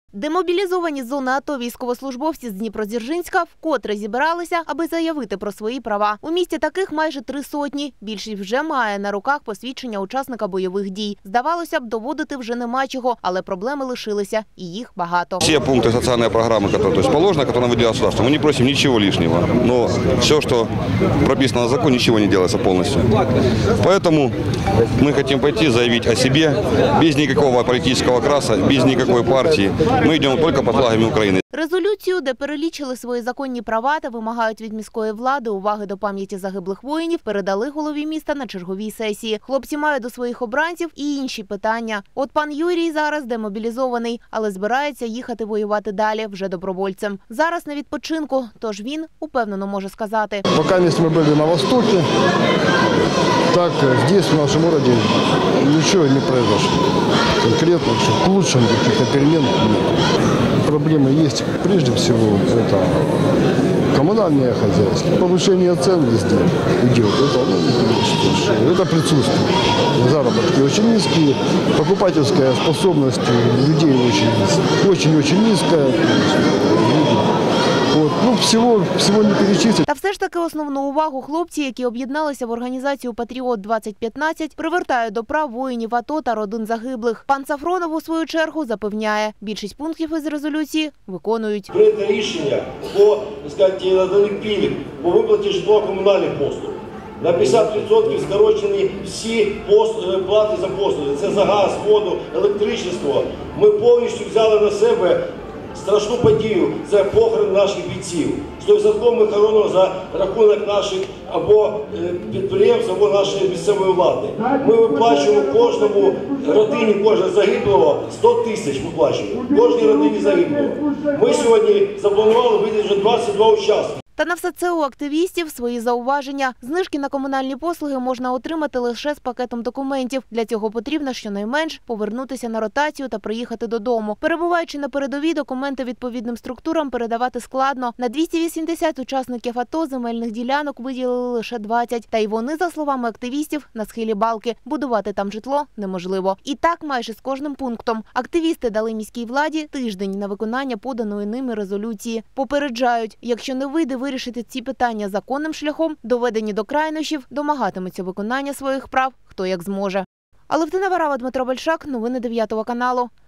Демобілізовані з зони АТО військовослужбовці з Дніпродзержинська вкотре зібралися, аби заявити про свої права. У місті таких майже 300. Більшість вже має на руках посвідчення учасника бойових дій. Здавалося б, доводити вже нема чого, але проблеми лишилися, і їх багато. Всі пункти соціальної програми, які положені, які нам виділяє держава, ми не просимо нічого лишнього. Але все, що прописано в законі, нічого не робиться повністю. Тому ми хочемо пойти, заявити о собі, без ніякого політичного окрасу, без ніякої партії. Ми йдемо тільки під флагами України. Резолюцію, де перелічили свої законні права та вимагають від міської влади уваги до пам'яті загиблих воїнів, передали голові міста на черговій сесії. Хлопці мають до своїх обранців і інші питання. От пан Юрій зараз демобілізований, але збирається їхати воювати далі вже добровольцем. Зараз на відпочинку, тож він упевнено може сказати. Поки ми були на Востокі, так здесь, в нашому місті, нічого не произошло. Конкретно, що к лучшему каких-то перемен нет. Проблемы есть. Прежде всего, это коммунальное хозяйство. Повышение цен везде идет. Это присутствует. Заработки очень низкие. Покупательская способность людей очень низкая. Всього не перечислити. Та все ж таки основну увагу хлопці, які об'єдналися в організацію «Патріот-2015», привертають до прав воїнів АТО та родин загиблих. Пан Сафронов, у свою чергу, запевняє, більшість пунктів із резолюції виконують. Прийнято рішення по надані пільг по виплаті житлово-комунальних послуг. На 50% скорочені всі плати за послуги. Це за газ, воду, електричество. Ми повністю взяли на себе страшну подію – це похорон наших бійців. 100% ми хоронимо за рахунок наших або підприємств, або нашої місцевої влади. Ми виплачуємо кожному родині, кожного загиблого 100 тисяч виплачуємо. Кожній родині загиблого. Ми сьогодні запланували видати вже 22 учасники. Та на все це у активістів свої зауваження. Знижки на комунальні послуги можна отримати лише з пакетом документів. Для цього потрібно щонайменш повернутися на ротацію та приїхати додому. Перебуваючи на передовій, документи відповідним структурам передавати складно. На 280 учасників АТО земельних ділянок виділили лише 20. Та й вони, за словами активістів, на схилі балки. Будувати там житло неможливо. І так майже з кожним пунктом. Активісти дали міській владі тиждень на виконання поданої ними резолюції. Попереджають, якщо не вийде вирішити ці питання законним шляхом, доведені до крайнощів, домагатимуться виконання своїх прав хто як зможе. Алевтина Варава, Дмитро Большак, новини 9 каналу.